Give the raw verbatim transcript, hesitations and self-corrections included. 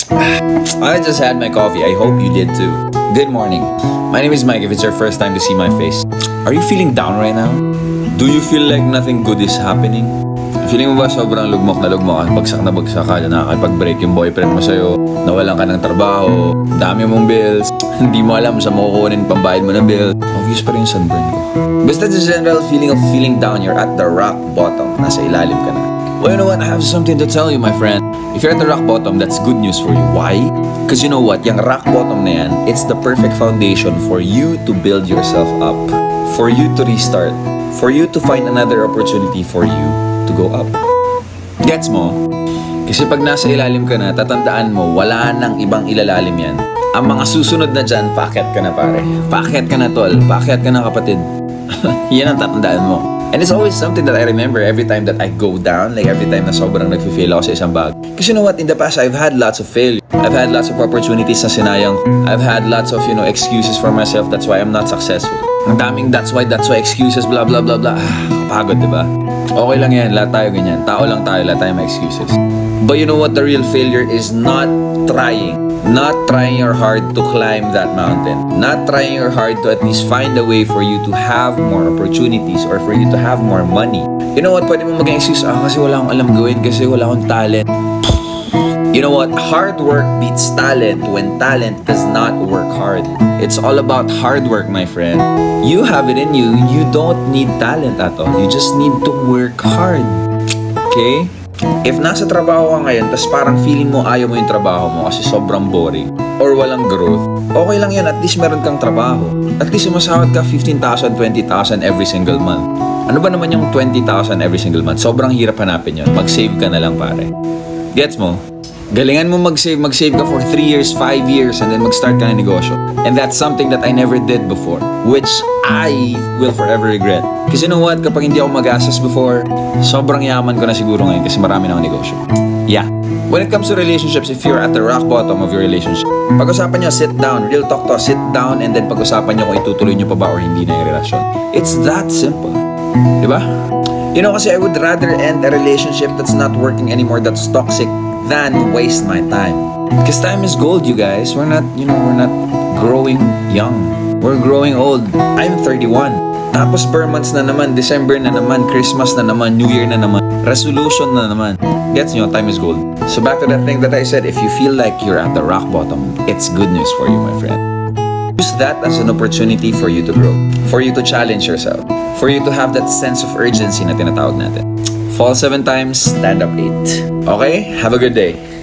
I just had my coffee. I hope you did too. Good morning. My name is Mike if it's your first time to see my face. Are you feeling down right now? Do you feel like nothing good is happening? Feeling mo ba sobrang lugmok na lugmok ka? Bagsak na bagsak ka na nakakapag-break yung boyfriend mo sa'yo, nawalan ka ng trabaho, dami mong bills, hindi mo alam sa makukunin pambayad mo ng bill. Obvious pa rin yung sunburn ko. Basta the general feeling of feeling down, you're at the rock bottom. Nasa ilalim ka na. Well, you know what? I have something to tell you, my friend. If you're at the rock bottom, that's good news for you. Why? Because you know what? Yung rock bottom na yan, it's the perfect foundation for you to build yourself up. For you to restart. For you to find another opportunity for you to go up. Gets mo? Kasi pag nasa ilalim ka na, tatandaan mo, wala nang ibang ilalalim yan. Ang mga susunod na dyan, paakyat ka na pare. Paakyat ka na tol. Paakyat ka na kapatid. Yan ang tatandaan mo. And it's always something that I remember every time that I go down, like every time na sobrang nag-fail ako sa isang bag. Kasi you know what, in the past, I've had lots of failure. I've had lots of opportunities na sinayang. I've had lots of, you know, excuses for myself. That's why I'm not successful. Ang daming that's why, that's why excuses, blah, blah, blah, blah. Ah, kapagod, diba? Okay lang yan, lahat tayo ganyan. Tao lang tayo, lahat tayo may excuses. But you know what, the real failure is not trying. Not trying your hard to climb that mountain. Not trying your hard to at least find a way for you to have more opportunities or for you to have more money. You know what, pwede mo mag-excuse, ah, kasi wala akong alam gawin, kasi wala akong talent. You know what, hard work beats talent when talent does not work hard. It's all about hard work, my friend. You have it in you, you don't need talent at all. You just need to work hard. Okay? If nasa trabaho ka ngayon, tas parang feeling mo ayaw mo yung trabaho mo kasi sobrang boring or walang growth, okay lang yan, at least meron kang trabaho. At least sumasahod ka fifteen thousand, twenty thousand every single month. Ano ba naman yung twenty thousand every single month? Sobrang hirap hanapin yun. Mag-save ka na lang pare. Gets mo? Galingan mo mag-save, mag-save ka for three years, five years, and then mag-start ka ng negosyo. And that's something that I never did before, which I will forever regret. Kasi you know what, kapag hindi ako mag-assess before, sobrang yaman ko na siguro ngayon kasi marami na akong negosyo. Yeah. When it comes to relationships, if you're at the rock bottom of your relationship, pag-usapan nyo, sit down, real talk to, sit down, and then pag-usapan nyo kung itutuloy nyo pa ba or hindi na yung relasyon. It's that simple. Diba? You know, kasi I would rather end a relationship that's not working anymore, that's toxic, than waste my time. Because time is gold, you guys. We're not, you know, we're not growing young. We're growing old. I'm thirty-one. Tapos per months na naman, December na naman, Christmas na naman, New Year na naman, resolution na naman. Gets nyo, time is gold. So back to that thing that I said, if you feel like you're at the rock bottom, it's good news for you, my friend. Use that as an opportunity for you to grow, for you to challenge yourself, for you to have that sense of urgency na tinatawag natin. Fall seven times, stand up eight. Okay? Have a good day.